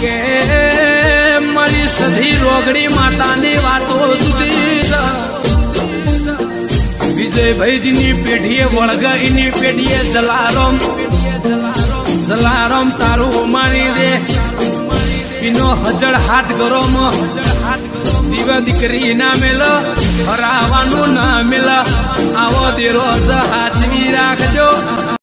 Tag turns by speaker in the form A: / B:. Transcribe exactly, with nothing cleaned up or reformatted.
A: કે મારી સધી રોગડી માતાની વાતો જુદી છે વિજયભાઈજીની પેઢીએ વળગા એની પેઢીએ જલારામ જલારામ તારું મારી દે પીનો હજળ હાથ ગરો દીવા દીકરી ના મેલ હરાવાનું ના મેલ આવો દેરો હાચવી રાખજો।